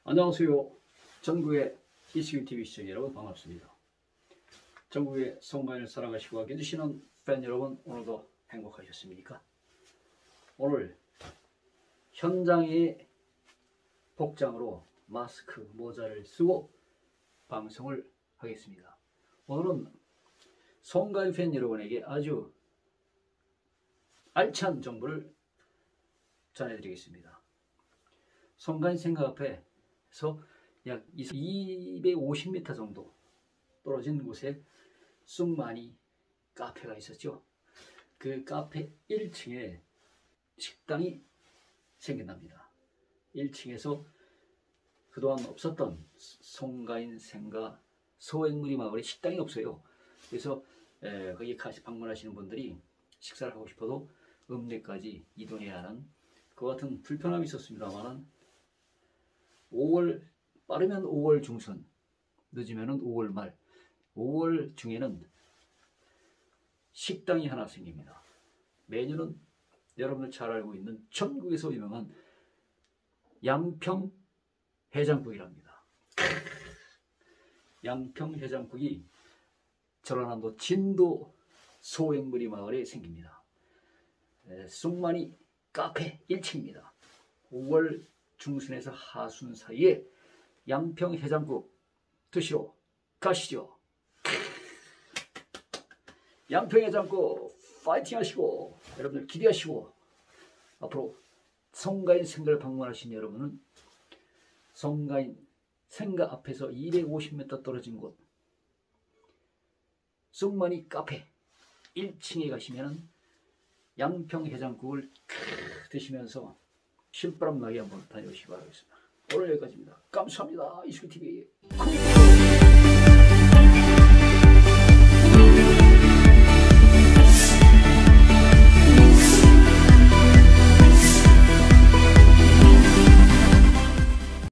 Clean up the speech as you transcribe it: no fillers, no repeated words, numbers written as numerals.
안녕하세요. 전국의 이수기TV 시청자 여러분 반갑습니다. 전국의 송가인을 사랑하시고 아껴주시는 팬 여러분 오늘도 행복하셨습니까? 오늘 현장의 복장으로 마스크, 모자를 쓰고 방송을 하겠습니다. 오늘은 송가인 팬 여러분에게 아주 알찬 정보를 전해드리겠습니다. 송가인 생가 앞에서 약 250m 정도 떨어진 곳에 쑥마니 카페가 있었죠. 그 카페 1층에 식당이 생긴답니다. 1층에서 그동안 없었던 송가인 생가 소액무리 마을에 식당이 없어요. 그래서 거기 방문하시는 분들이 식사를 하고 싶어도 읍내까지 이동해야 하는 그 같은 불편함이 있었습니다만 5월 빠르면 5월 중순, 늦으면 5월 말, 5월 중에는 식당이 하나 생깁니다. 메뉴는 여러분들 잘 알고 있는 전국에서 유명한 양평 해장국이랍니다. 양평 해장국이 전라남도 진도 소액무리 마을에 생깁니다. 쑥마니 카페 1층입니다. 5월 중순에서 하순 사이에 양평 해장국 드시러 가시죠. 양평 해장국 파이팅 하시고 여러분들 기대하시고 앞으로 송가인 생가를 방문하신 여러분은 송가인 생가 앞에서 250m 떨어진 곳 쑥마니 카페 1층에 가시면 양평 해장국을 드시면서 신바람 나게 한번 다녀오시기 바라겠습니다. 오늘 여기까지입니다. 감사합니다. 이수기TV.